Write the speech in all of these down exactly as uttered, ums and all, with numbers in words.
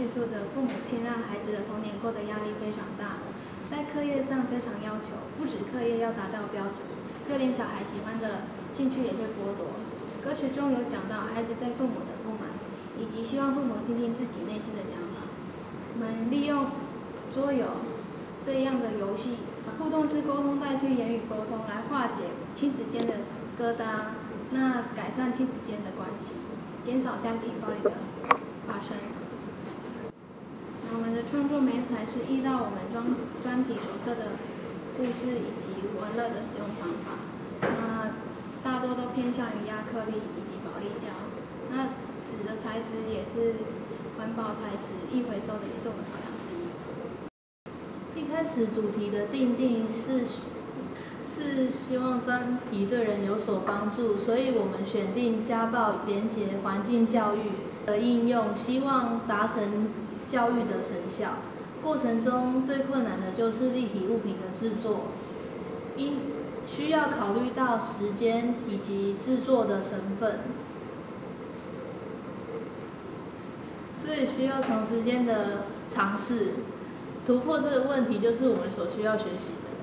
叙述着父母亲让孩子的童年过得压力非常大，在课业上非常要求，不止课业要达到标准，就连小孩喜欢的兴趣也被剥夺。歌词中有讲到孩子对父母的不满，以及希望父母听听自己内心的想法。我们利用桌游这样的游戏，互动式沟通代替言语沟通，来化解亲子间的疙瘩，那改善亲子间的关系，减少家庭暴力的发生。那我们的创作媒材是依照我们专专题所设的故事以及玩乐的使用方法，那大多都偏向于亚克力以及保利胶。那纸的材质也是环保材质，易回收的也是我们考量之一。 一开始主题的定定是是希望专题对人有所帮助，所以我们选定家暴、连结、环境教育的应用，希望达成教育的成效。过程中最困难的就是立体物品的制作，因需要考虑到时间以及制作的成本，所以需要长时间的尝试。突破这个问题就是我们所需要学习的。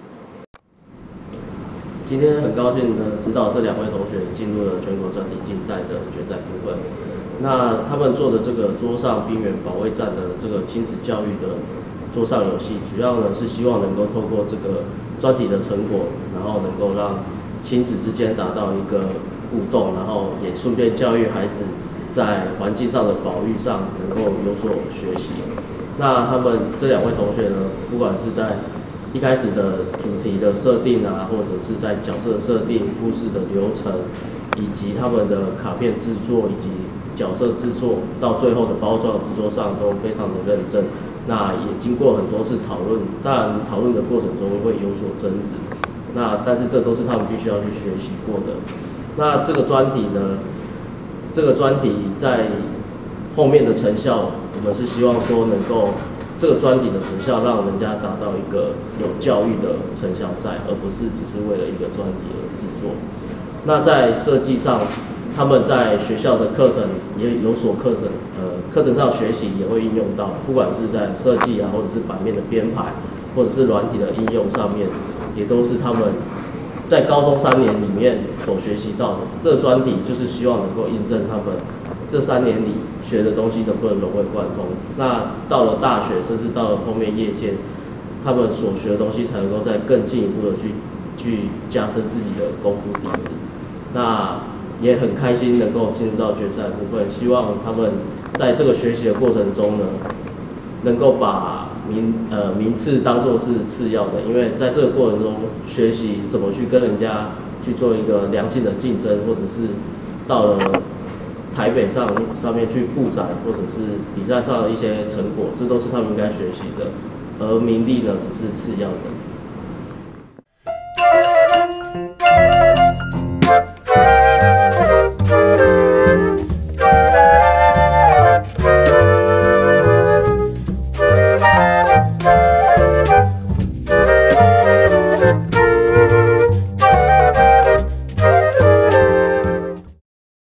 今天很高兴的指导这两位同学进入了全国专题竞赛的决赛部分。那他们做的这个桌上边缘保卫战的这个亲子教育的桌上游戏，主要呢是希望能够透过这个专题的成果，然后能够让亲子之间达到一个互动，然后也顺便教育孩子在环境上的保育上能够有所学习。那他们这两位同学呢，不管是在一开始的主题的设定啊，或者是在角色设定、故事的流程，以及他们的卡片制作以及角色制作，到最后的包装制作上都非常的认真。那也经过很多次讨论，当然讨论的过程中会有所争执，那但是这都是他们必须要去学习过的。那这个专题呢，这个专题在后面的成效，我们是希望说能够这个专题的成效让人家达到一个有教育的成效在，而不是只是为了一个专题而制作。那在设计上，他们在学校的课程也有所课程，呃，课程上学习也会应用到，不管是在设计啊，或者是版面的编排，或者是软体的应用上面，也都是他们在高中三年里面所学习到的。这个专题就是希望能够印证他们这三年里学的东西能不能融会贯通。那到了大学，甚至到了后面业界，他们所学的东西才能够再更进一步的去去加深自己的功夫底子。那也很开心能够进入到决赛部分，希望他们在这个学习的过程中呢，能够把名呃名次当作是次要的，因为在这个过程中学习怎么去跟人家去做一个良性的竞争，或者是到了台北上上面去布展，或者是比赛上的一些成果，这都是他们应该学习的，而名利呢只是次要的。